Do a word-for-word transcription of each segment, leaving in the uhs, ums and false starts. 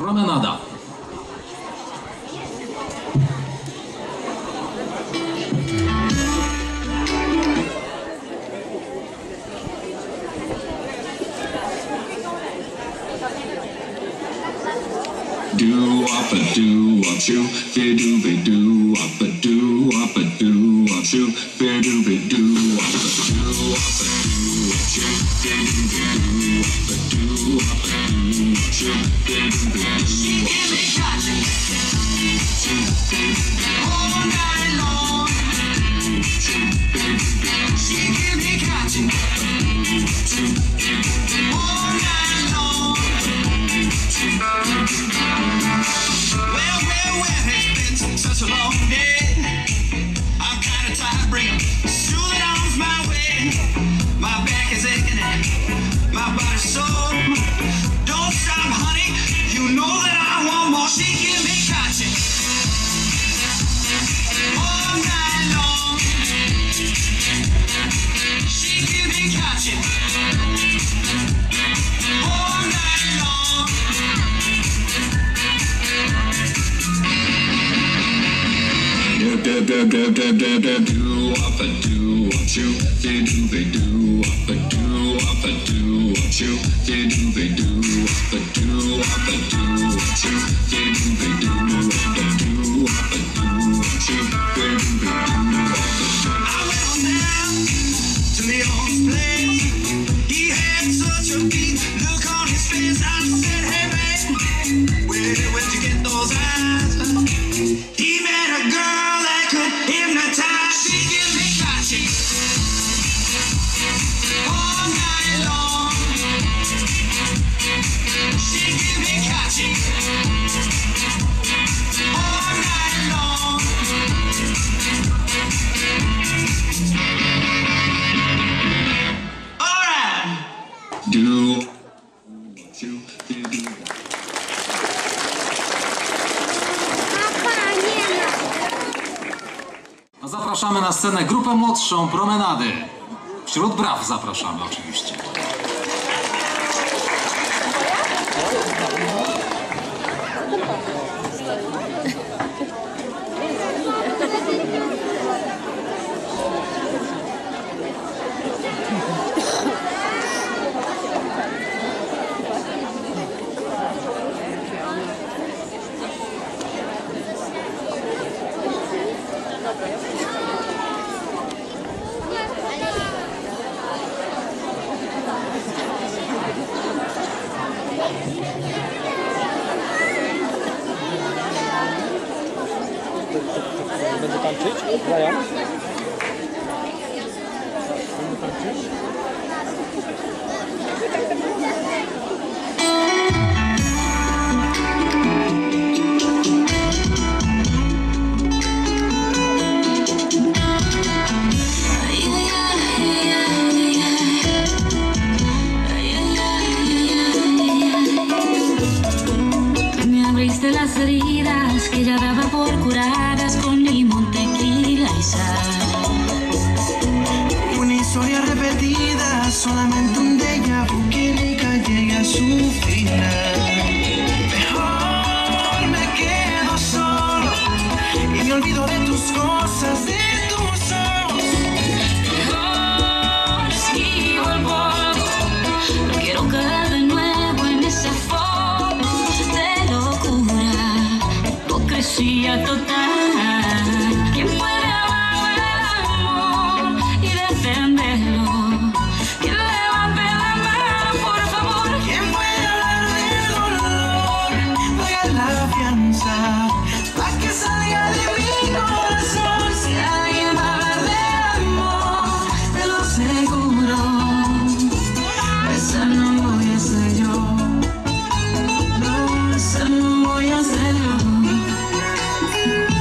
Promenada. Do up a do up shoo, be do be do up a do up a do up shoo, be do be do up a do up a do up shoo, be do be do up a do up a do up shoo, be do be do up all night long. She give me catching all night long. Well, well, well, it's been such a long day. I'm kinda tired, bring 'em soothing arms my way. My back is aching and my body's sore. Don't stop, honey, you know that I want more. She give me catching all night long. She give me catching all night long. Dub dub dub dub dub dub do up a do up shoo, be do be do up a do up a do up shoo, be do be do up a do up a do up shoo, be do be do up a do up a do up shoo, be do be do up a do. I went on down to Leon's place. He had such a deep look on his face. I said, hey man, where where'd you get those eyes? He met a girl that could hypnotize. She gives me catching all night long. She gives me catching all night long. All right. Do what you do. A zapraszamy na scenę grupę młodszą Promenady. Wśród braw zapraszamy oczywiście. Będę tańczyć? Brian? Będę tańczyć? Las heridas que ya daba por curadas con limón, tequila y sal. Una historia repetida, solamente un déjà vu que nunca llegue a su final. Mejor me quedo solo y me olvido de tus cosas, de tus ojos. Mejor esquivo el polvo, no quiero caer de nuevo en ese foco de locura, hipocresía total. ¿Quién puede amar el amor y defenderlo? ¿Quién levante la mano, por favor? ¿Quién puede hablar del dolor? Paga la fianza pa' que salga de mi corazón. Si alguien va a hablar del amor, te lo aseguro, esa no voy a ser yo. No, esa no voy a ser yo.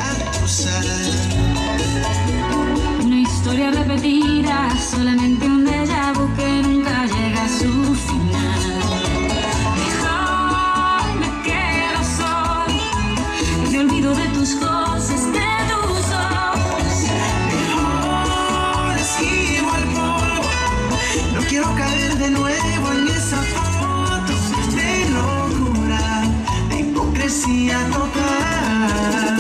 acusar. Una historia repetida, solamente un déjà vu que nunca llega a su final. Mejor me quedo solo y me olvido de tus cosas, de tus ojos. Mejor esquivo al polvo, no quiero caer de nuevo en esa foto de locura, de hipocresía total.